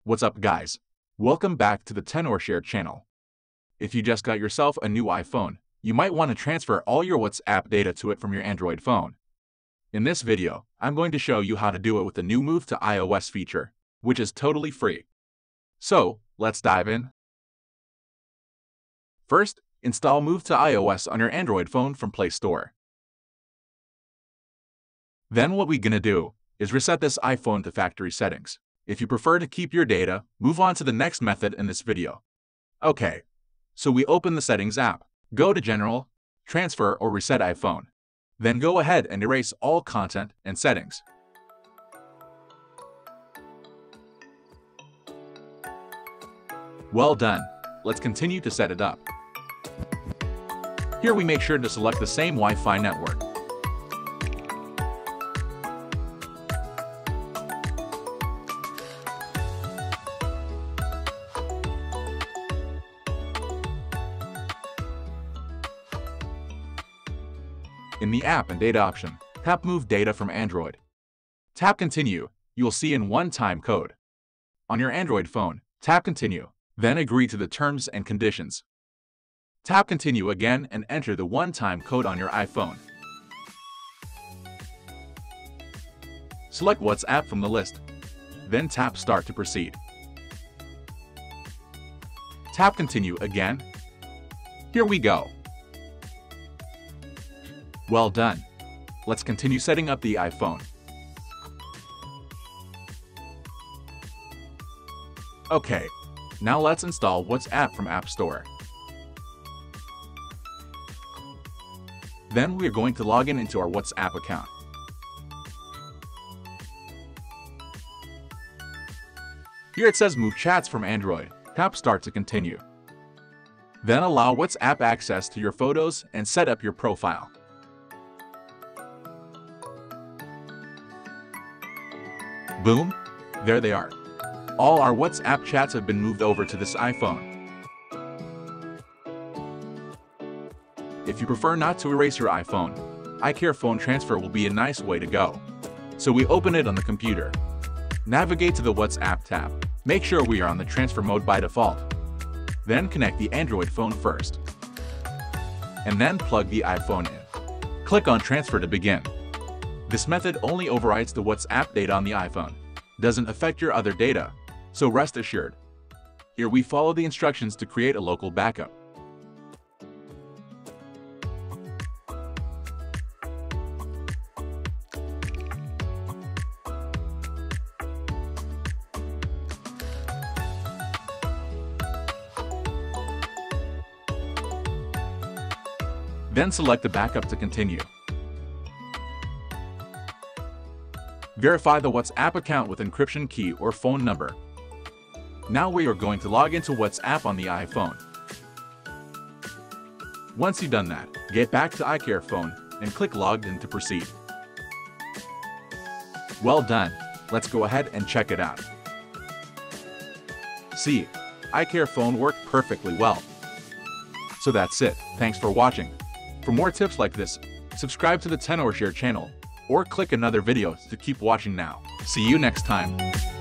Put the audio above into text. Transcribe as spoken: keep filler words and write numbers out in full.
What's up guys? Welcome back to the Tenorshare channel. If you just got yourself a new iPhone, you might want to transfer all your WhatsApp data to it from your Android phone. In this video, I'm going to show you how to do it with the new Move to iOS feature, which is totally free. So, let's dive in. First, install Move to iOS on your Android phone from Play Store. Then what we're gonna do is reset this iPhone to factory settings. If you prefer to keep your data, move on to the next method in this video. Okay, so we open the Settings app. Go to General, Transfer or Reset iPhone. Then go ahead and erase all content and settings. Well done. Let's continue to set it up. Here we make sure to select the same Wi-Fi network. In the App and Data option, tap Move Data from Android. Tap Continue. You will see in one-time code. On your Android phone, tap Continue, then agree to the terms and conditions. Tap Continue again and enter the one-time code on your iPhone. Select WhatsApp from the list. Then tap Start to proceed. Tap Continue again. Here we go. Well done. Let's continue setting up the iPhone. Okay, now let's install WhatsApp from App Store. Then we are going to log in into our WhatsApp account. Here it says Move Chats from Android. Tap Start to continue. Then allow WhatsApp access to your photos and set up your profile. Boom! There they are. All our WhatsApp chats have been moved over to this iPhone. If you prefer not to erase your iPhone, iCareFone transfer will be a nice way to go. So we open it on the computer. Navigate to the WhatsApp tab. Make sure we are on the transfer mode by default. Then connect the Android phone first. And then plug the iPhone in. Click on Transfer to begin. This method only overrides the WhatsApp data on the iPhone. Doesn't affect your other data, so rest assured. Here we follow the instructions to create a local backup. Then select the backup to continue. Verify the WhatsApp account with encryption key or phone number. Now we are going to log into WhatsApp on the iPhone. Once you've done that, get back to iCareFone and click Logged in to proceed. Well done. Let's go ahead and check it out. See, iCareFone worked perfectly well. So that's it. Thanks for watching. For more tips like this, subscribe to the Tenorshare channel or click another video to keep watching now. See you next time.